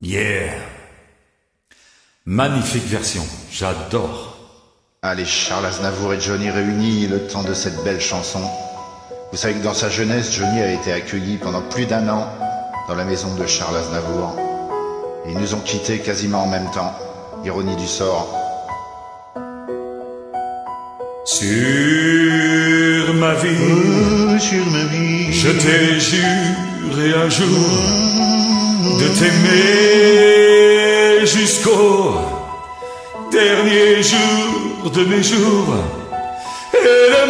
Yeah. Magnifique version, j'adore. Allez, Charles Aznavour et Johnny réunis le temps de cette belle chanson. Vous savez que dans sa jeunesse, Johnny a été accueilli pendant plus d'1 an dans la maison de Charles Aznavour. Ils nous ont quittés quasiment en même temps. Ironie du sort. Sur ma vie, je t'ai juré un jour de t'aimer jusqu'au dernier jour de mes jours. Et le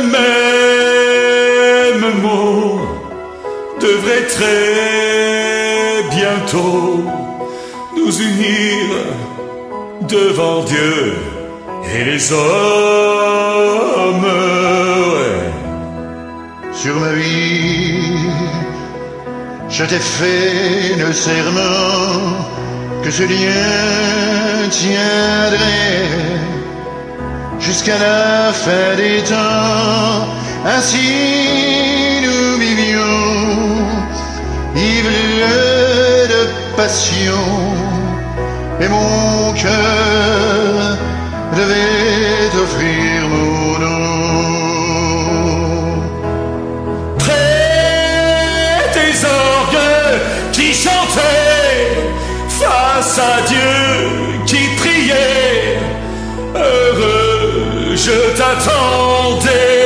même mot devrait très bientôt nous unir devant Dieu et les hommes. Ouais. Sur ma vie, je t'ai fait le serment que ce lien tiendrait jusqu'à la fin des temps. Ainsi nous vivions, ivres de passion, et mon cœur devait t'offrir mon nom. Près des orgues qui chantaient face à Dieu, qui priait, heureux je t'attendais.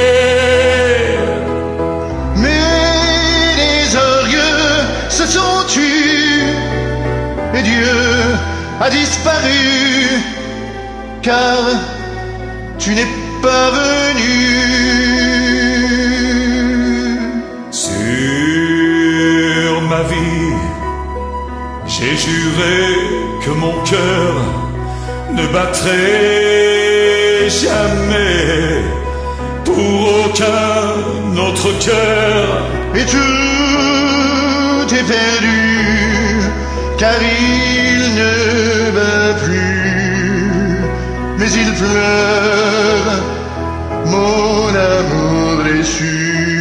Mais les orgues se sont tus et Dieu a disparu, car tu n'es pas venu. Sur ma vie, j'ai juré que mon cœur ne battrait jamais pour aucun autre cœur. Et tout est perdu, car il ne bat plus, mais il pleure mon amour déçu.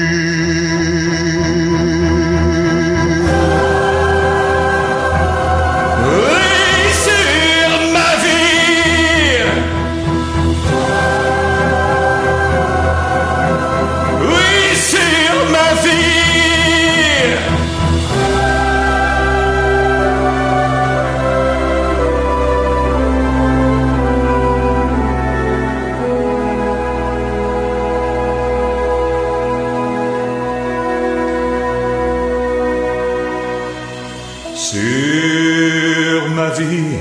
Sur ma vie,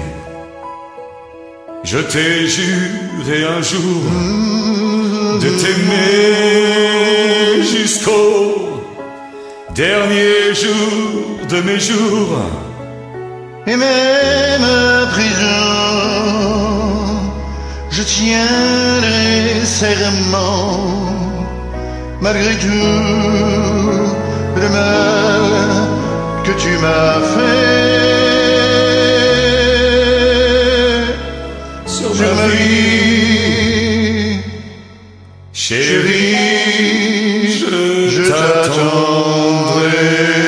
je t'ai juré un jour de t'aimer jusqu'au dernier jour de mes jours. Et même à présent, je tiendrai serment, malgré tout le mal que tu m'as fait. Sur ma vie, chérie, je t'attendrai.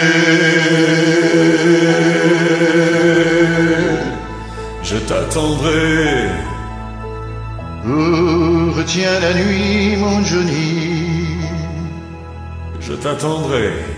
Je t'attendrai. Oh, retiens la nuit, mon Johnny. Je t'attendrai.